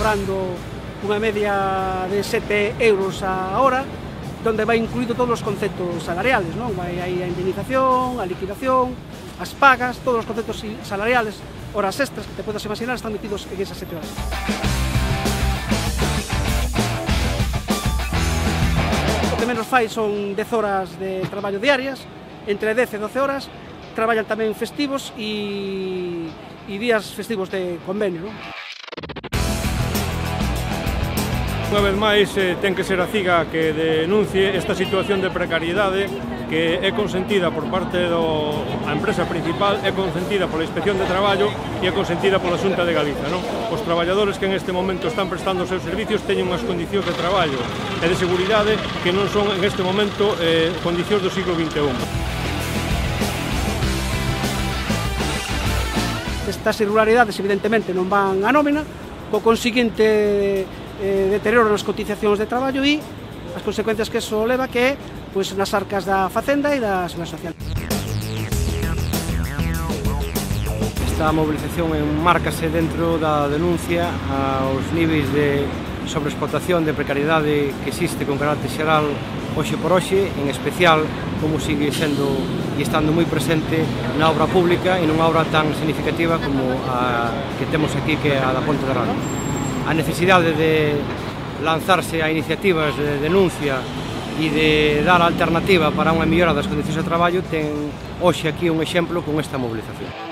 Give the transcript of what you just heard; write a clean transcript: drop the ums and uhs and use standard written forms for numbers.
cobrando unha media de 7 euros a hora, donde vai incluído todos os conceptos salariales, non? Vai aí a indemnización, a liquidación, as pagas, todos os conceptos salariales, horas extras que te podes imaginar están metidos en esas 7 horas. O que menos fai son 10 horas de traballo diarias, entre 10 e 12 horas, traballan tamén festivos e días festivos de convenio, non? Unha vez máis, ten que ser a CIGA que denuncie esta situación de precariedade que é consentida por parte da empresa principal, é consentida pola Inspección de Traballo e é consentida pola Xunta de Galiza, non? Os traballadores que en este momento están prestando os seus servicios teñen unhas condicións de traballo e de seguridade que non son en este momento condicións do siglo XXI. Estas irregularidades evidentemente non van a nómina, co conseguinte deterioro nas cotizacións de traballo e as consecuencias que eso leva que é nas arcas da Facenda e da Seguridade Social. Esta movilización enmárcase dentro da denuncia aos niveis de sobreexplotación, de precariedade que existe con carácter xeral hoxe por hoxe, en especial como sigue sendo e estando moi presente na obra pública e nunha obra tan significativa como a que temos aquí, que é a da Ponte de Rana. A necesidade de lanzarse a iniciativas de denuncia e de dar alternativa para unha mellora das condicións de traballo ten hoxe aquí un exemplo con esta movilización.